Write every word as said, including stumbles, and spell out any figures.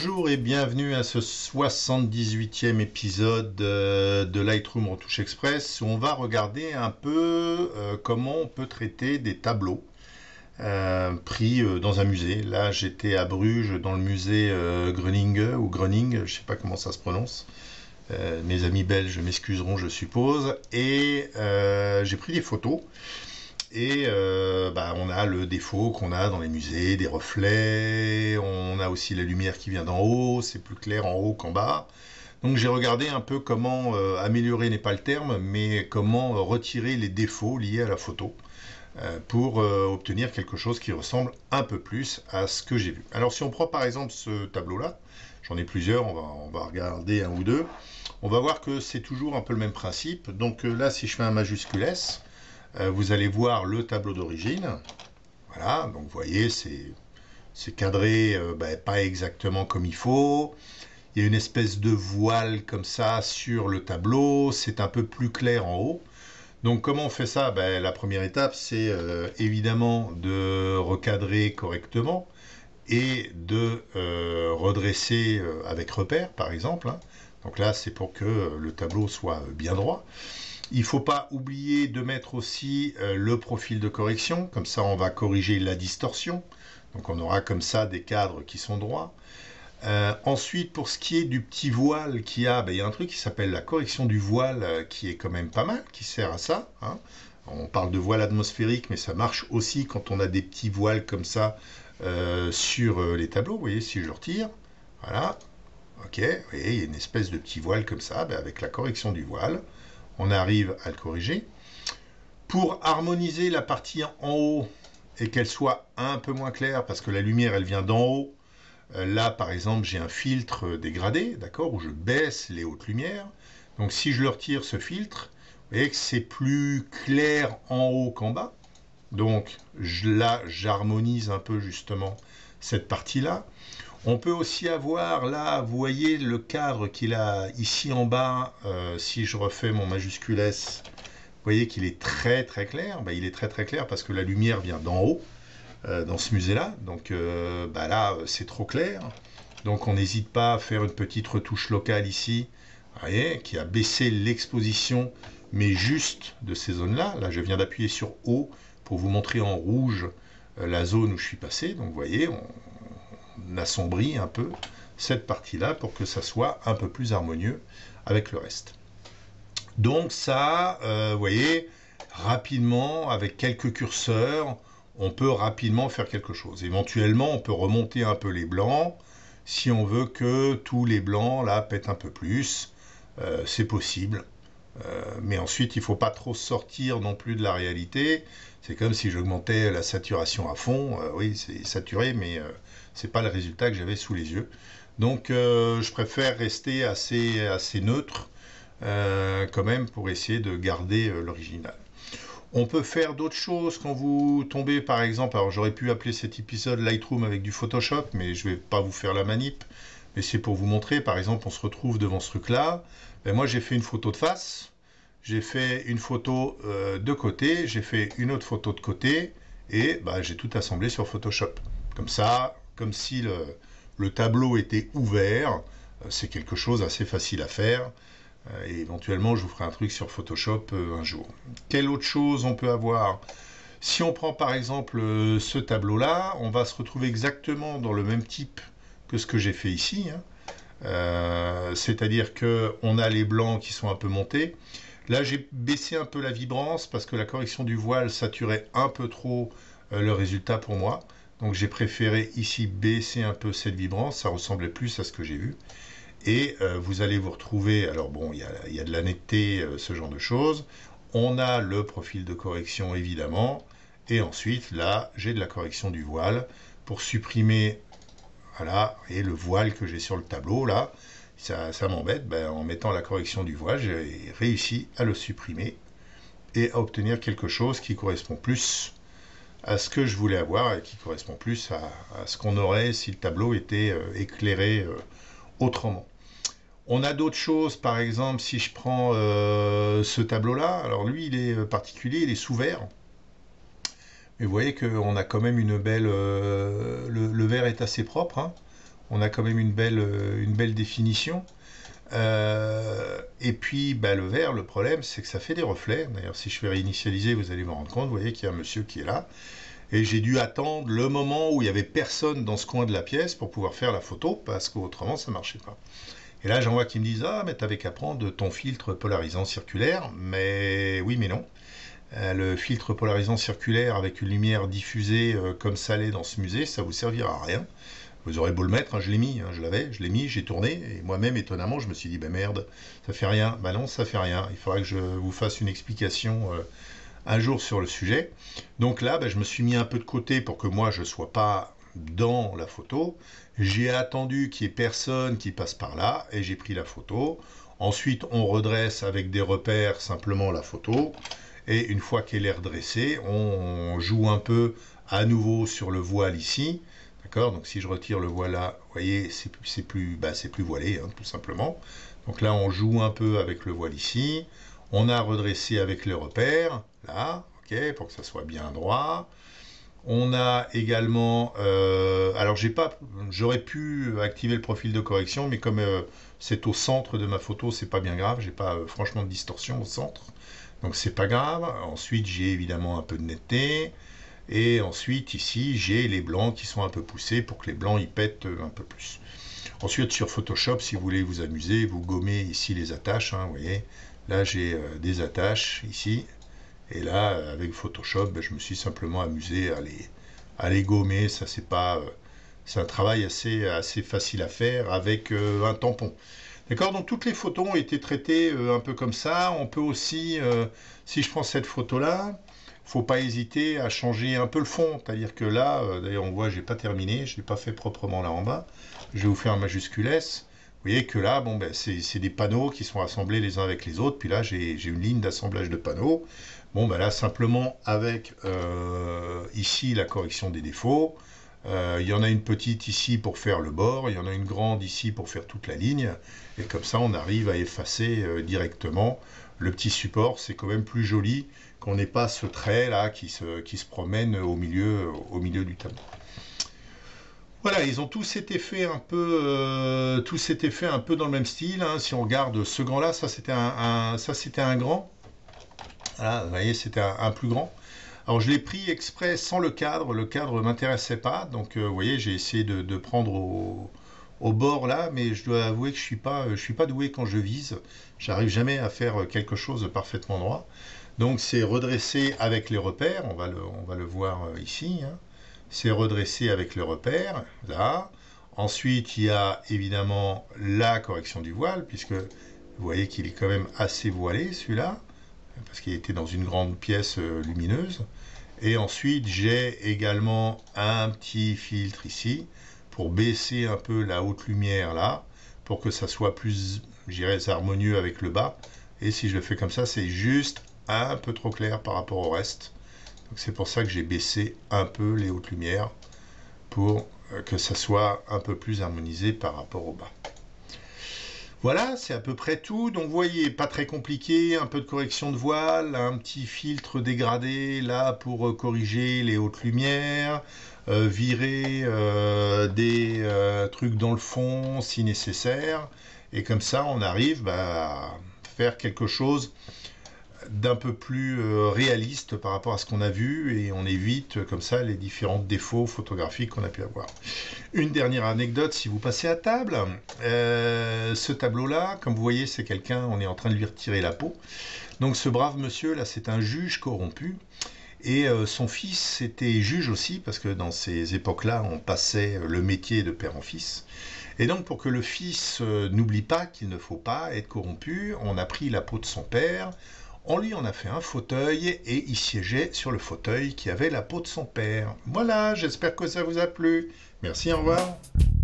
Bonjour et bienvenue à ce soixante-dix-huitième épisode euh, de Lightroom Retouche Express où on va regarder un peu euh, comment on peut traiter des tableaux euh, pris euh, dans un musée. Là j'étais à Bruges dans le musée euh, Groningue ou Groningue, je sais pas comment ça se prononce. Euh, mes amis belges m'excuseront je suppose. Et euh, j'ai pris des photos. Et euh, bah, on a le défaut qu'on a dans les musées, des reflets, on a aussi la lumière qui vient d'en haut, c'est plus clair en haut qu'en bas. Donc j'ai regardé un peu comment, euh, améliorer n'est pas le terme, mais comment euh, retirer les défauts liés à la photo euh, pour euh, obtenir quelque chose qui ressemble un peu plus à ce que j'ai vu. Alors si on prend par exemple ce tableau-là, j'en ai plusieurs, on va, on va regarder un ou deux, on va voir que c'est toujours un peu le même principe. Donc euh, là si je fais un majuscule S, vous allez voir le tableau d'origine. Voilà, donc vous voyez, c'est cadré euh, ben, pas exactement comme il faut. Il y a une espèce de voile comme ça sur le tableau. C'est un peu plus clair en haut. Donc comment on fait ça? Ben, la première étape, c'est euh, évidemment de recadrer correctement et de euh, redresser euh, avec repère, par exemple. Hein. Donc là, c'est pour que le tableau soit bien droit. Il ne faut pas oublier de mettre aussi euh, le profil de correction, comme ça on va corriger la distorsion, donc on aura comme ça des cadres qui sont droits. Euh, ensuite, pour ce qui est du petit voile qu'il y a, ben, il y a un truc qui s'appelle la correction du voile, euh, qui est quand même pas mal, qui sert à ça. Hein. On parle de voile atmosphérique, mais ça marche aussi quand on a des petits voiles comme ça euh, sur euh, les tableaux. Vous voyez, si je le retire, voilà, ok, vous voyez, il y a une espèce de petit voile comme ça, ben, avec la correction du voile. On arrive à le corriger. Pour harmoniser la partie en haut et qu'elle soit un peu moins claire, parce que la lumière elle vient d'en haut, euh, là par exemple j'ai un filtre dégradé, d'accord, où je baisse les hautes lumières. Donc si je le retire ce filtre, vous voyez que c'est plus clair en haut qu'en bas. Donc je, là j'harmonise un peu justement cette partie-là. On peut aussi avoir là, vous voyez le cadre qu'il a ici en bas, euh, si je refais mon majuscule S, vous voyez qu'il est très très clair. Ben, il est très très clair parce que la lumière vient d'en haut, euh, dans ce musée-là. Donc euh, ben là, c'est trop clair. Donc on n'hésite pas à faire une petite retouche locale ici, vous voyez, qui a baissé l'exposition, mais juste de ces zones-là. Là, je viens d'appuyer sur O pour vous montrer en rouge euh, la zone où je suis passé. Donc vous voyez, on on assombrit un peu cette partie-là pour que ça soit un peu plus harmonieux avec le reste. Donc ça, euh, vous voyez, rapidement, avec quelques curseurs, on peut rapidement faire quelque chose. Éventuellement, on peut remonter un peu les blancs, si on veut que tous les blancs, là, pètent un peu plus, euh, c'est possible. Euh, mais ensuite, il ne faut pas trop sortir non plus de la réalité. C'est comme si j'augmentais la saturation à fond. Euh, oui, c'est saturé, mais euh, c'est pas le résultat que j'avais sous les yeux. Donc, euh, je préfère rester assez, assez neutre euh, quand même pour essayer de garder euh, l'original. On peut faire d'autres choses quand vous tombez, par exemple. Alors, j'aurais pu appeler cet épisode Lightroom avec du Photoshop, mais je vais pas vous faire la manip. Mais c'est pour vous montrer, par exemple, on se retrouve devant ce truc-là. Ben, moi, j'ai fait une photo de face, j'ai fait une photo euh, de côté, j'ai fait une autre photo de côté, et ben, j'ai tout assemblé sur Photoshop. Comme ça, comme si le, le tableau était ouvert, euh, c'est quelque chose assez facile à faire. Euh, et éventuellement, je vous ferai un truc sur Photoshop euh, un jour. Quelle autre chose on peut avoir? Si on prend par exemple euh, ce tableau-là, on va se retrouver exactement dans le même type que ce que j'ai fait ici, hein. euh, c'est-à-dire qu'on a les blancs qui sont un peu montés. Là j'ai baissé un peu la vibrance parce que la correction du voile saturait un peu trop euh, le résultat pour moi, donc j'ai préféré ici baisser un peu cette vibrance, ça ressemblait plus à ce que j'ai vu. Et euh, vous allez vous retrouver, alors bon, il y, y a de la netteté, euh, ce genre de choses, on a le profil de correction évidemment, et ensuite là j'ai de la correction du voile pour supprimer. Voilà, et le voile que j'ai sur le tableau, là, ça, ça m'embête. Ben, en mettant la correction du voile, j'ai réussi à le supprimer et à obtenir quelque chose qui correspond plus à ce que je voulais avoir et qui correspond plus à, à ce qu'on aurait si le tableau était euh, éclairé euh, autrement. On a d'autres choses, par exemple, si je prends euh, ce tableau-là, alors lui, il est particulier, il est sous verre. Mais vous voyez qu'on a quand même une belle... Euh, le, le verre est assez propre, hein. on a quand même une belle, euh, une belle définition. Euh, et puis bah, le vert, le problème c'est que ça fait des reflets. D'ailleurs si je fais réinitialiser, vous allez vous rendre compte, vous voyez qu'il y a un monsieur qui est là. Et j'ai dû attendre le moment où il n'y avait personne dans ce coin de la pièce pour pouvoir faire la photo, parce qu'autrement ça ne marchait pas. Et là j'en vois qui me disent « Ah mais t'avais qu'à prendre ton filtre polarisant circulaire ». Mais oui mais non. Euh, le filtre polarisant circulaire avec une lumière diffusée euh, comme ça l'est dans ce musée, ça vous servira à rien. Vous aurez beau le mettre, hein, je l'ai mis, hein, je l'avais, je l'ai mis, j'ai tourné, et moi-même, étonnamment, je me suis dit, ben merde, ça fait rien. Ben non, ça fait rien. Il faudra que je vous fasse une explication euh, un jour sur le sujet. Donc là, ben, je me suis mis un peu de côté pour que moi, je ne sois pas dans la photo. J'ai attendu qu'il n'y ait personne qui passe par là, et j'ai pris la photo. Ensuite, on redresse avec des repères simplement la photo. Et une fois qu'elle est redressée, on joue un peu à nouveau sur le voile ici. D'accord, donc si je retire le voile là, vous voyez, c'est plus, bah, c'est plus voilé, hein, tout simplement. Donc là, on joue un peu avec le voile ici. On a redressé avec les repères, là, ok, pour que ça soit bien droit. On a également, euh, alors j'ai pas, j'aurais pu activer le profil de correction, mais comme euh, c'est au centre de ma photo, c'est pas bien grave. J'ai pas euh, franchement de distorsion au centre, donc c'est pas grave. Ensuite, j'ai évidemment un peu de netteté. Et ensuite, ici, j'ai les blancs qui sont un peu poussés pour que les blancs, ils pètent un peu plus. Ensuite, sur Photoshop, si vous voulez vous amuser, vous gommez ici les attaches. Hein, vous voyez, là, j'ai euh, des attaches ici. Et là, avec Photoshop, ben, je me suis simplement amusé à les, à les gommer. Ça, c'est pas... Euh, c'est un travail assez, assez facile à faire avec euh, un tampon. D'accord, donc toutes les photos ont été traitées euh, un peu comme ça. On peut aussi, euh, si je prends cette photo-là, faut pas hésiter à changer un peu le fond, c'est-à-dire que là, euh, d'ailleurs on voit, j'ai pas terminé, je l'ai pas fait proprement là en bas, je vais vous faire un majuscule S, vous voyez que là, bon ben c'est des panneaux qui sont assemblés les uns avec les autres, puis là j'ai une ligne d'assemblage de panneaux, bon ben là simplement avec euh, ici la correction des défauts, euh, il y en a une petite ici pour faire le bord, il y en a une grande ici pour faire toute la ligne, et comme ça on arrive à effacer euh, directement le petit support, c'est quand même plus joli qu'on n'ait pas ce trait là qui se, qui se promène au milieu, au milieu du tableau. Voilà, ils ont tous été faits un peu, euh, tous été faits un peu dans le même style. Hein. Si on regarde ce grand là, ça c'était un, un, ça c'était un grand. Voilà, vous voyez, c'était un, un plus grand. Alors je l'ai pris exprès sans le cadre. Le cadre m'intéressait pas, donc euh, vous voyez, j'ai essayé de, de prendre au, au bord là, mais je dois avouer que je suis pas, je suis pas doué quand je vise. J'arrive jamais à faire quelque chose de parfaitement droit. Donc c'est redressé avec les repères, on va le, on va le voir ici, hein. C'est redressé avec les repères, là. Ensuite, il y a évidemment la correction du voile, puisque vous voyez qu'il est quand même assez voilé, celui-là, parce qu'il était dans une grande pièce lumineuse. Et ensuite, j'ai également un petit filtre ici, pour baisser un peu la haute lumière, là, pour que ça soit plus, je dirais, harmonieux avec le bas. Et si je le fais comme ça, c'est juste un peu trop clair par rapport au reste. Donc c'est pour ça que j'ai baissé un peu les hautes lumières pour que ça soit un peu plus harmonisé par rapport au bas. Voilà, c'est à peu près tout. Donc vous voyez, pas très compliqué, un peu de correction de voile, un petit filtre dégradé là pour corriger les hautes lumières, euh, virer euh, des euh, trucs dans le fond si nécessaire. Et comme ça, on arrive bah, à faire quelque chose d'un peu plus euh, réaliste par rapport à ce qu'on a vu et on évite euh, comme ça les différents défauts photographiques qu'on a pu avoir. Une dernière anecdote, si vous passez à table, euh, ce tableau-là, comme vous voyez, c'est quelqu'un, on est en train de lui retirer la peau. Donc ce brave monsieur, là, c'est un juge corrompu. Et euh, son fils était juge aussi, parce que dans ces époques-là, on passait le métier de père en fils. Et donc, pour que le fils euh, n'oublie pas qu'il ne faut pas être corrompu, on a pris la peau de son père, on lui en a fait un fauteuil et il siégeait sur le fauteuil qui avait la peau de son père. Voilà, j'espère que ça vous a plu. Merci, au revoir.